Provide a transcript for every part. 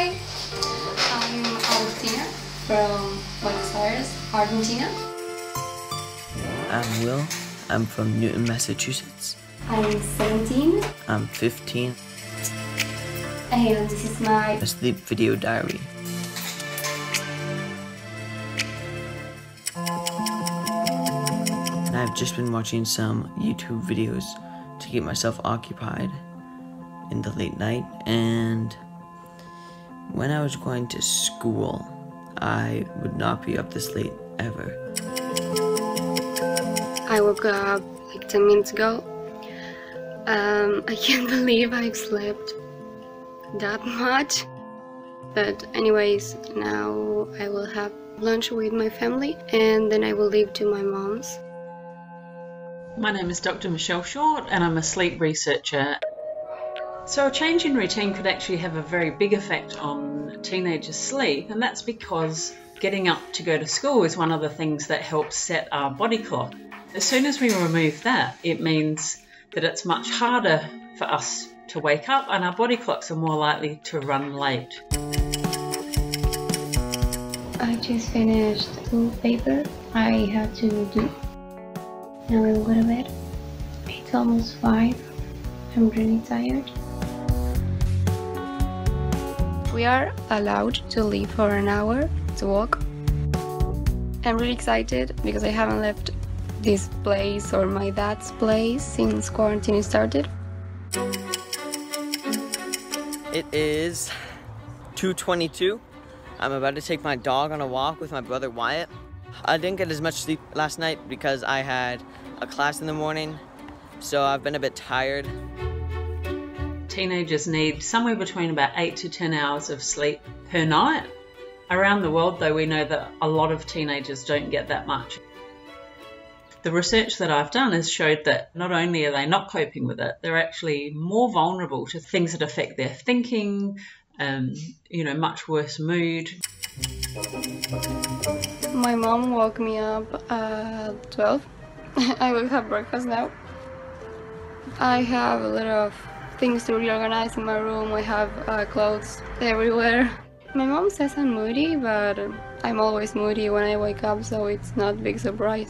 Hi, I'm Agustina from Buenos Aires, Argentina. I'm Will. I'm from Newton, Massachusetts. I'm 17. I'm 15. And this is my sleep video diary. And I've just been watching some YouTube videos to keep myself occupied in the late night. And when I was going to school, I would not be up this late ever. I woke up like 10 minutes ago. I can't believe I've slept that much. But anyways, now I will have lunch with my family and then I will leave to my mom's. My name is Dr. Michelle Short and I'm a sleep researcher. So a change in routine could actually have a very big effect on teenagers' sleep, and that's because getting up to go to school is one of the things that helps set our body clock. As soon as we remove that, it means that it's much harder for us to wake up and our body clocks are more likely to run late. I just finished school paper I have to do. Now I will go to bed. It's almost 5. I'm really tired. We are allowed to leave for an hour to walk. I'm really excited because I haven't left this place or my dad's place since quarantine started. It is 2:22. I'm about to take my dog on a walk with my brother Wyatt. I didn't get as much sleep last night because I had a class in the morning, so I've been a bit tired. Teenagers need somewhere between about 8 to 10 hours of sleep per night. Around the world, though, we know that a lot of teenagers don't get that much. The research that I've done has showed that not only are they not coping with it, they're actually more vulnerable to things that affect their thinking, much worse mood. My mom woke me up at 12. I will have breakfast now. I have a lot of things to reorganize in my room. I have clothes everywhere. My mom says I'm moody, but I'm always moody when I wake up, so it's not a big surprise.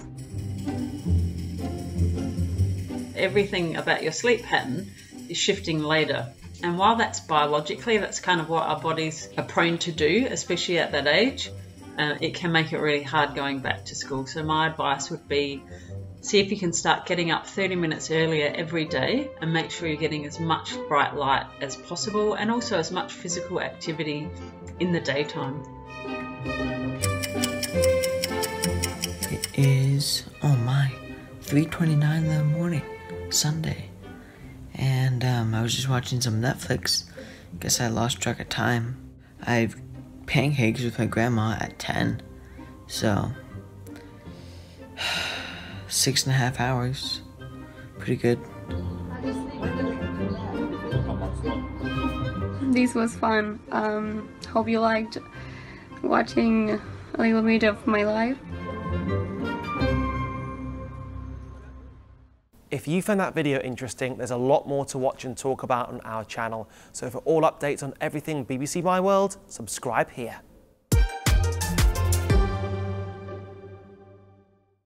Everything about your sleep pattern is shifting later. And while that's biologically, that's kind of what our bodies are prone to do, especially at that age, it can make it really hard going back to school. So my advice would be, see if you can start getting up 30 minutes earlier every day and make sure you're getting as much bright light as possible and also as much physical activity in the daytime. It is, 3:29 in the morning, Sunday. And I was just watching some Netflix. Guess I lost track of time. I have pancakes with my grandma at 10. So 6.5 hours. Pretty good. This was fun. Hope you liked watching a little bit of my life. If you found that video interesting, there's a lot more to watch and talk about on our channel. So for all updates on everything BBC My World, subscribe here.